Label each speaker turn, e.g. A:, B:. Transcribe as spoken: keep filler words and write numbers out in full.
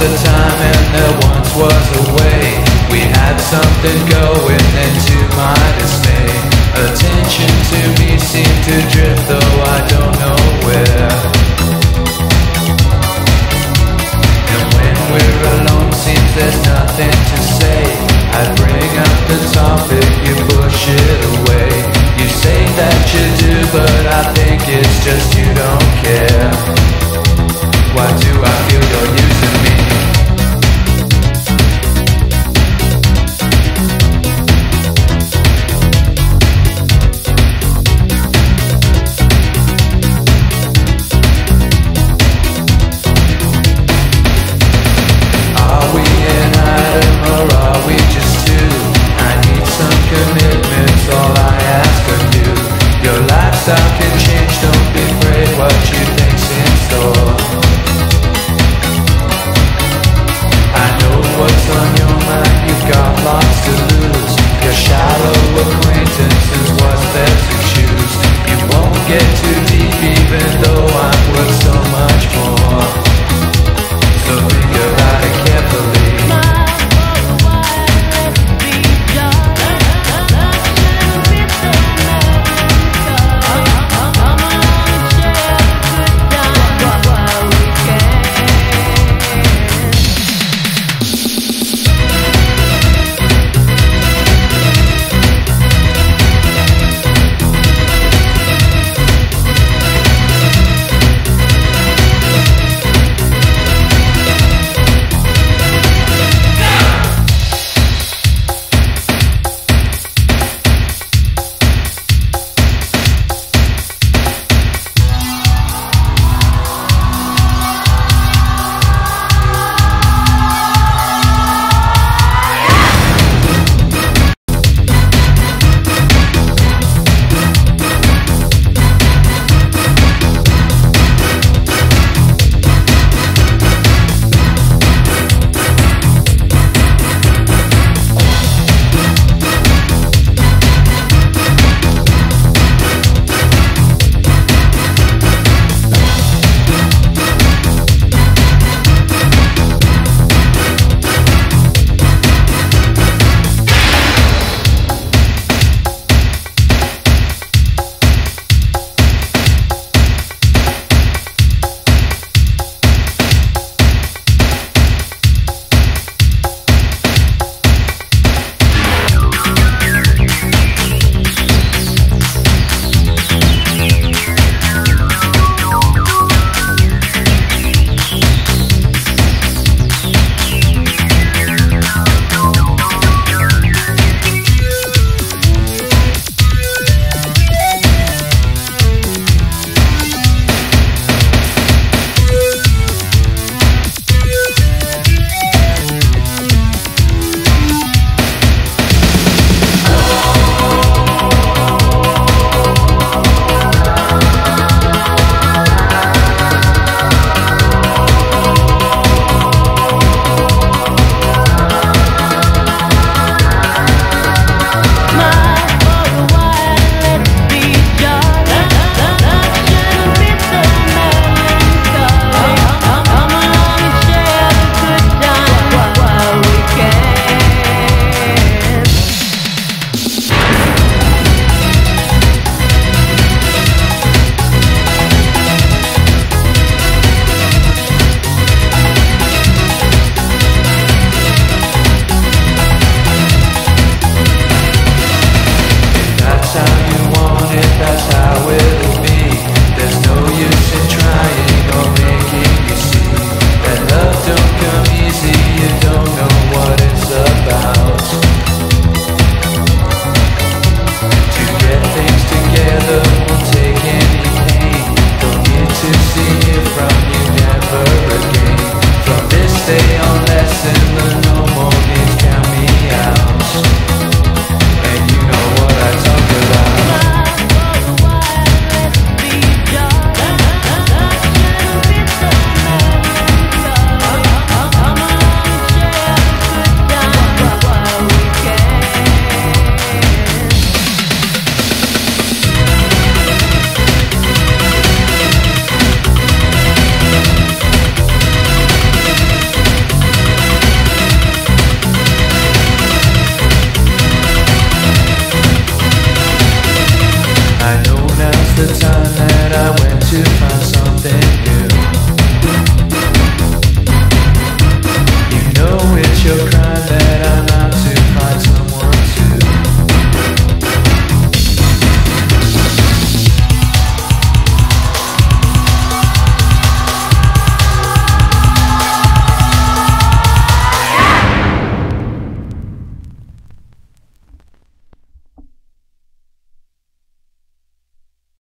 A: the time and there once was a way. We had something going, and to my dismay, attention to me seemed to drift, though I don't know where. And when we're alone, seems there's nothing to say. I bring up the topic, you push it away. You say that you do, but I think it's just you don't care. Why do I feel you're using me? Are we an item or are we just two? I need some commitments, all I ask of you. Your lifestyle can change, don't be afraid what you think's in store. I know what's on your mind, you've got lots to lose. Your shallow acquaintance is what's there to choose. You won't get too